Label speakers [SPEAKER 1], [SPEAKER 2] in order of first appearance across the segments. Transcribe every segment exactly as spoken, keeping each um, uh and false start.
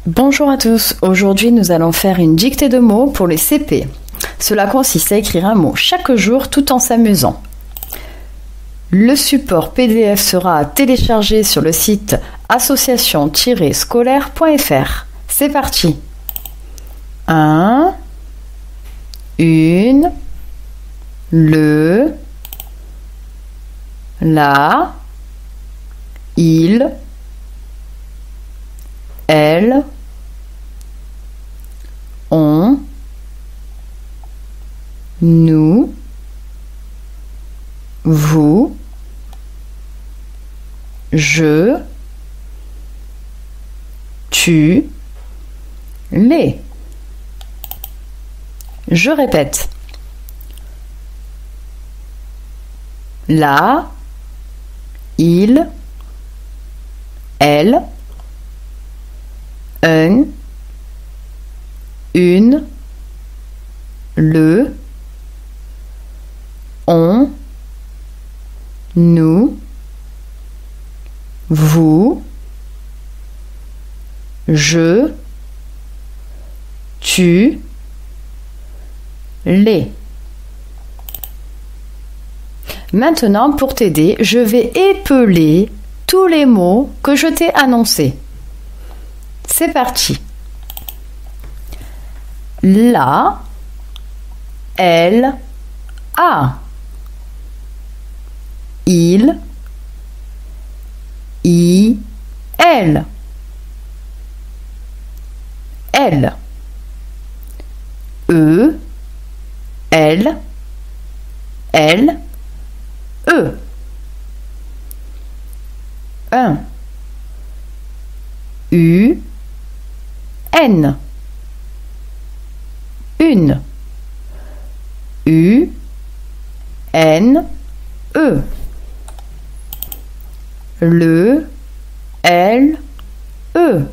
[SPEAKER 1] Bonjour à tous, aujourd'hui nous allons faire une dictée de mots pour les C P. Cela consiste à écrire un mot chaque jour tout en s'amusant. Le support P D F sera à télécharger sur le site association tiret scolaire point F R. C'est parti. Un, une, le, la, il, elle, on, nous, vous, je, tu, les. Je répète. La, il, elle, un, une, le, on, nous, vous, je, tu, les. Maintenant, pour t'aider, je vais épeler tous les mots que je t'ai annoncés. C'est parti. La, elle, a. Il, i, elle. Elle. Eux, elle, elle, eux. Un. U, N. Une. U, N, E. Le, elle, E.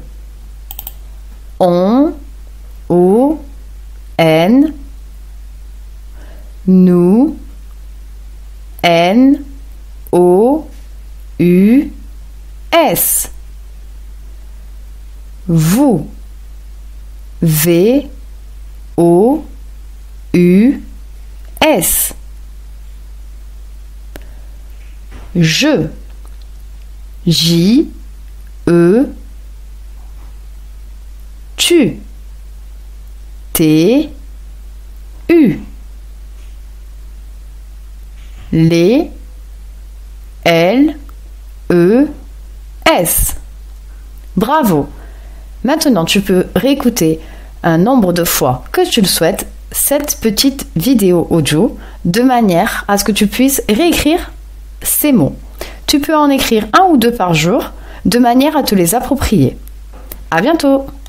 [SPEAKER 1] On, O, N. Nous, N, O, U, S. Vous, V, O, U, S. Je, J, E, tu, T, U. Les, L, E, S. Bravo! Maintenant, tu peux réécouter un nombre de fois que tu le souhaites cette petite vidéo audio de manière à ce que tu puisses réécrire ces mots. Tu peux en écrire un ou deux par jour de manière à te les approprier. À bientôt!